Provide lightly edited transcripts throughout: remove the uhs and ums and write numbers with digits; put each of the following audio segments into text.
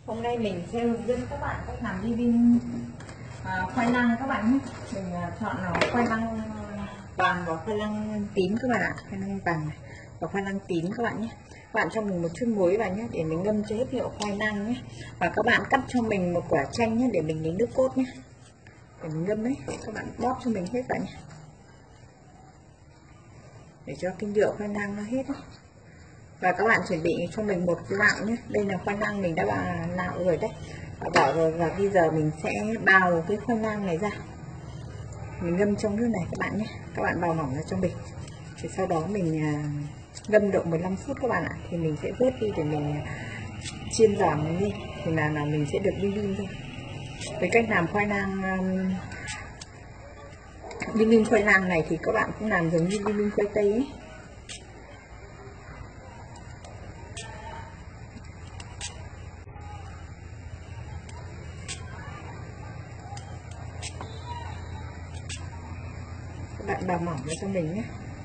Hôm nay mình sẽ hướng dẫn các bạn cách làm bim khoai lang các bạn nhé. Mình chọn là khoai lang vàng và khoai lang tím các bạn ạ. Khoai lang vàng này và khoai lang tím các bạn nhé. Các bạn cho mình một chút muối vào nhé để mình ngâm cho hết hiệu khoai lang nhé. Và các bạn cắt cho mình một quả chanh nhé để mình lấy nước cốt nhé. Để mình ngâm đấy, các bạn bóp cho mình hết vào nhé. Để cho cái nhựa khoai lang nó hết đấy. Và các bạn chuẩn bị cho mình một cái lạng nhé. Đây là khoai lang mình đã nạo rồi đấy, bỏ rồi. Và bây giờ mình sẽ bào cái khoai lang này ra, mình ngâm trong nước này các bạn nhé. Các bạn bào mỏng ra cho mình, thì sau đó mình ngâm độ 15 phút các bạn ạ. Thì mình sẽ vớt đi để mình chiên giòn lên, thì là mình sẽ được bim thôi. Với cách làm khoai lang bim khoai lang này thì các bạn cũng làm giống như bim khoai tây ấy. Các bạn bào mỏng ra cho mình nhé.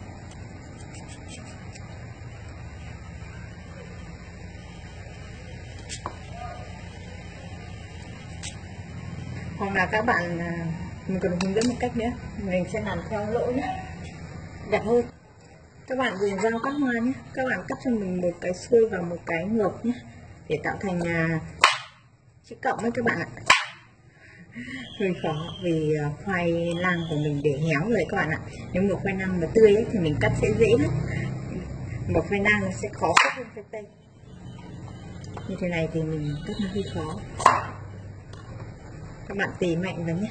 Hoặc là các bạn mình còn hướng dẫn một cách nữa, mình sẽ làm theo lỗ nhé, đẹp hơn. Các bạn dùng dao cắt hoa nhé, các bạn cắt cho mình một cái xuôi và một cái ngược nhé, để tạo thành chữ cộng ấy các bạn ạ. Hơi khó vì khoai lang của mình để héo rồi các bạn ạ. Nếu mà khoai lang mà tươi ấy, thì mình cắt sẽ dễ lắm, mà khoai lang nó sẽ khó cắt hơn khoai tây. Như thế này thì mình cắt nó hơi khó, các bạn tỉ mạnh vào nhé.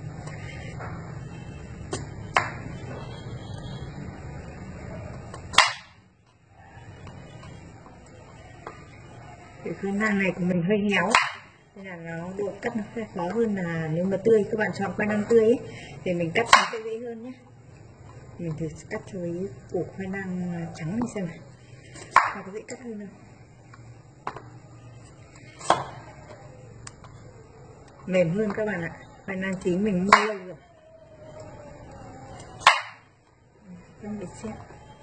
Cái khoai lang này của mình hơi héo nên là nó độ cắt nó sẽ khó hơn là nếu mà tươi. Các bạn chọn khoai lang tươi ấy, thì mình cắt nó sẽ dễ hơn nhé. Mình thử cắt cho cái củ khoai lang trắng này xem này, nó có dễ cắt hơn không? Mềm hơn các bạn ạ. Khoai lang tím mình mua lâu rồi, không bị xét.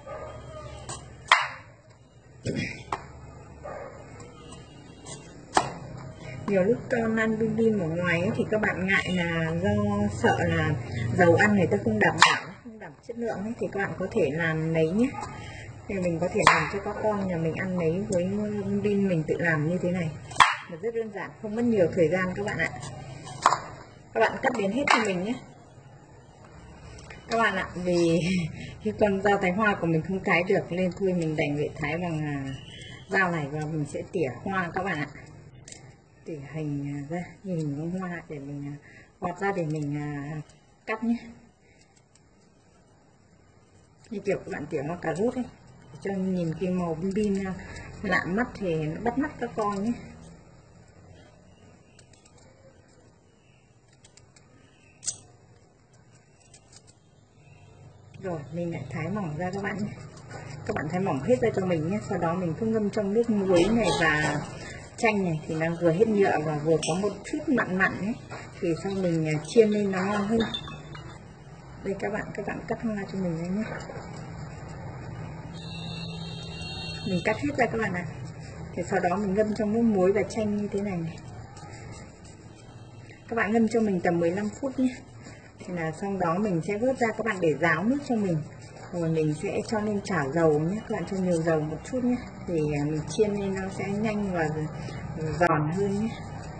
Nhiều lúc con ăn bim ở ngoài ấy, thì các bạn ngại là do sợ là dầu ăn người ta không đảm bảo, không đảm chất lượng ấy, thì các bạn có thể làm lấy nhé. Thì mình có thể làm cho các con nhà mình ăn lấy với bim mình tự làm như thế này, là rất đơn giản, không mất nhiều thời gian các bạn ạ. Các bạn cắt đến hết cho mình nhé các bạn ạ. Vì cái con dao thái hoa của mình không thái được nên thôi mình đành phải thái bằng dao này, và mình sẽ tỉa hoa các bạn ạ. Tỉa hình ra như hình bông hoa để mình gọt ra để mình cắt nhé. Như kiểu các bạn tỉa hoa cà rốt ấy, cho nhìn cái màu bim lạ mắt thì nó bắt mắt các con nhé. Rồi mình lại thái mỏng ra các bạn nhé. Các bạn thái mỏng hết ra cho mình nhé. Sau đó mình cứ ngâm trong nước muối này và chanh này, thì nó vừa hết nhựa và vừa có một chút mặn mặn ấy, thì sau mình chiên lên nó ngon hơn. Đây các bạn cắt hoa cho mình đây nhé. Mình cắt hết ra các bạn ạ. Thì sau đó mình ngâm trong nước muối và chanh như thế này này. Các bạn ngâm cho mình tầm 15 phút nhé. Thì là xong đó mình sẽ vớt ra, các bạn để ráo nước cho mình. Rồi mình sẽ cho lên chảo dầu nhé, các bạn cho nhiều dầu một chút nhé, thì mình chiên lên nó sẽ nhanh và giòn hơn nhé.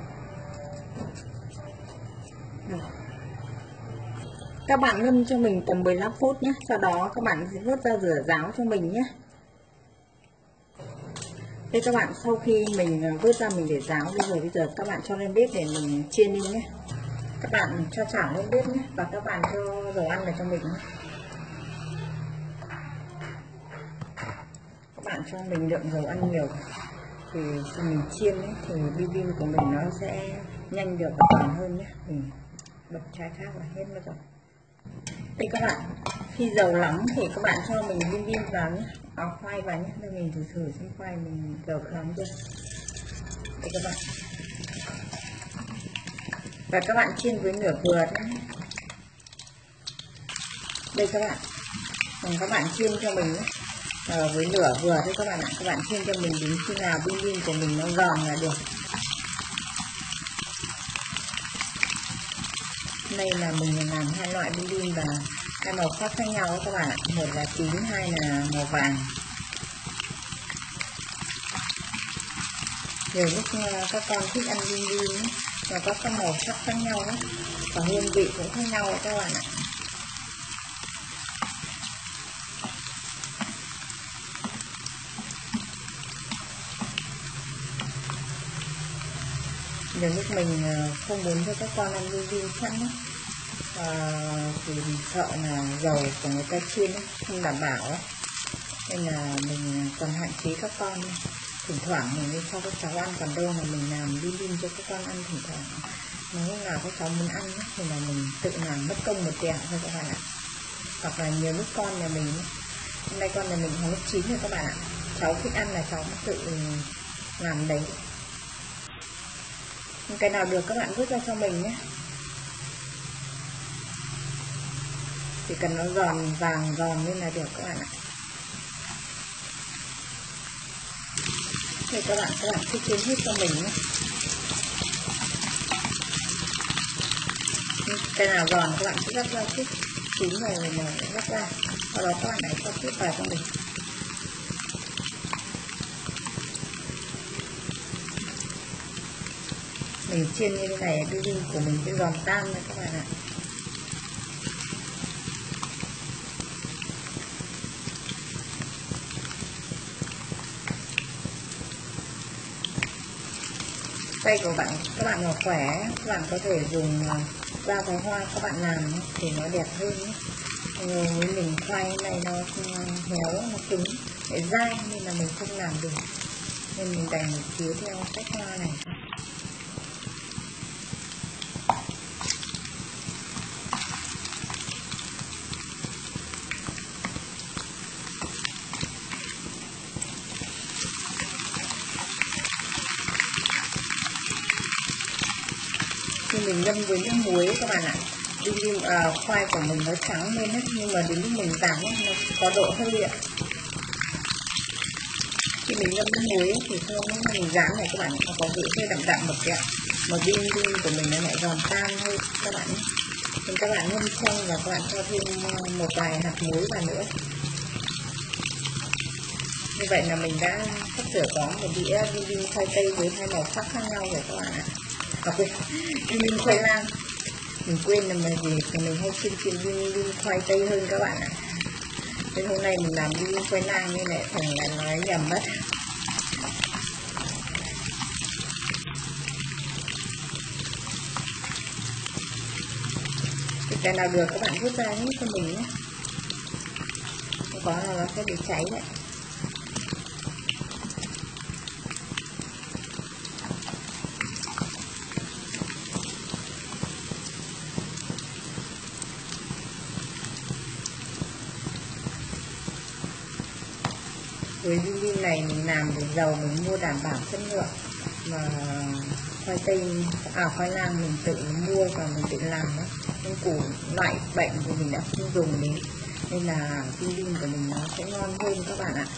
Rồi. Các bạn ngâm cho mình tầm 15 phút nhé, sau đó các bạn sẽ vớt ra rửa ráo cho mình nhé. Thế các bạn sau khi mình vớt ra mình để ráo, bây giờ các bạn cho lên bếp để mình chiên đi nhé. Các bạn cho chảo lên bếp nhé, và các bạn cho dầu ăn vào cho mình nhé. Các bạn cho mình lượng dầu ăn nhiều thì khi mình chiên ấy, thì bim của mình nó sẽ nhanh được và giòn hơn nhé. Mình bật chai khác là hết mất rồi. Đây các bạn, khi dầu nóng thì các bạn cho mình bim vào nhé, khoai vào nhé. Đây mình thử xem khoai mình dầu nóng chưa. Đây các bạn, và các bạn chiên với lửa vừa thôi nhé. Đây các bạn, còn các bạn chiên cho mình nhé, với lửa vừa thôi các bạn ạ. Các bạn chiên cho mình đến khi nào bim của mình nó giòn là được. Đây là mình làm hai loại bim bim và hai màu sắc khác nhau các bạn ạ. Một là tím, hai là màu vàng. Nhiều lúc các con thích ăn bim bim và có các màu sắc khác nhau đó, và hương vị cũng khác nhau các bạn ạ. Nhiều lúc mình không muốn cho các con ăn bim bim sẵn đó, vì mình sợ là dầu của người ta chiên không đảm bảo đó. Nên là mình còn hạn chế các con. Thỉnh thoảng mình mới cho các cháu ăn, còn đâu là mình làm bim bim cho các con ăn thỉnh thoảng. Nếu lúc nào các cháu muốn ăn thì là mình tự làm mất công một tẹo thôi các bạn ạ. Hoặc là nhiều lúc con nhà mình, hôm nay con nhà mình học lớp 9 rồi các bạn ạ, cháu thích ăn là cháu tự làm đấy. Cái nào được các bạn vứt ra cho mình nhé. Chỉ cần nó giòn vàng giòn lên là được các bạn ạ. Thì các bạn thích chiên hết cho mình nhé. Cái nào giòn các bạn cứ gấp ra chút, chín rồi mình gấp ra, sau đó các bạn hãy cho chút vào cho mình. Mình chiên như thế này bim bim của mình sẽ giòn tan rồi các bạn ạ. Tay của các bạn mà khỏe, các bạn có thể dùng dao thái hoa các bạn làm thì nó đẹp hơn nhé. Rồi mình khoai này nó héo, nó cứng, để dai nên là mình không làm được, nên mình đành chiếu theo cách hoa này. Khi mình ngâm với nước muối các bạn ạ, bim bim khoai của mình nó trắng lên hết, nhưng mà đến lúc mình rán nó có độ hơi ạ. Khi mình ngâm nước muối thì sau lúc mình rán này các bạn, nó có vị hơi đậm đậm một kẹo, mà bim bim của mình nó lại giòn tan hơn các bạn nhé. Nên các bạn ngâm xong và các bạn cho thêm một vài hạt muối vào nữa. Như vậy là mình đã sắp sửa có một đĩa bim bim khoai tây với hai màu sắc khác nhau rồi các bạn ạ. Bim bim khoai lang, mình quên là gì thì mình hay chiên bim bim khoai tây hơn các bạn ạ. Nên hôm nay mình làm bim bim khoai lang như này thường là nói nhầm mất. Thì cái nào được các bạn rút ra hết cho mình nhé, không có là nó sẽ bị cháy đấy. Với bim bim này mình làm thì dầu mình mua đảm bảo chất lượng, mà khoai lang mình tự mua và mình tự làm đó. Nên củ loại bệnh thì mình đã không dùng đến, nên là bim bim của mình nó sẽ ngon hơn các bạn ạ.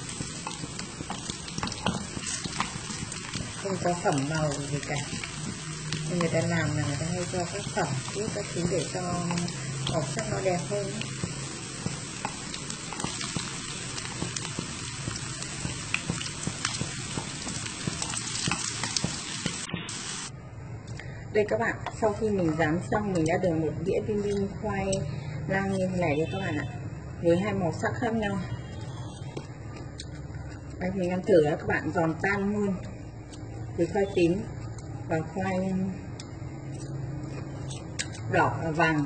Không có phẩm màu gì cả, nên người ta làm là người ta hay cho các phẩm trước các thứ để cho màu sắc nó đẹp hơn. Đây các bạn, sau khi mình rán xong mình đã được một đĩa bim bim khoai lang như thế này đấy các bạn ạ, với hai màu sắc khác nhau. Đây, mình ăn thử đó các bạn, giòn tan luôn, với khoai tím và khoai đỏ vàng.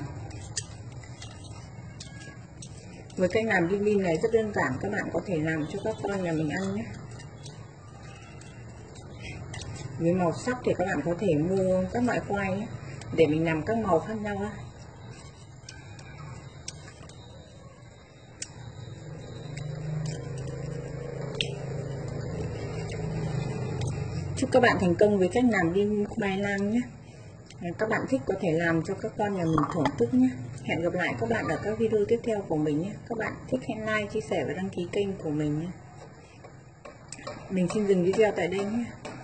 Với cách làm bim bim này rất đơn giản, các bạn có thể làm cho các con nhà mình ăn nhé. Với màu sắc thì các bạn có thể mua các loại khoai ấy, để mình làm các màu khác nhau á. Chúc các bạn thành công với cách làm bim khoai lang nhé. Các bạn thích có thể làm cho các con nhà mình thưởng thức nhé. Hẹn gặp lại các bạn ở các video tiếp theo của mình nhé. Các bạn thích hãy like, chia sẻ và đăng ký kênh của mình nhé. Mình xin dừng video tại đây nhé.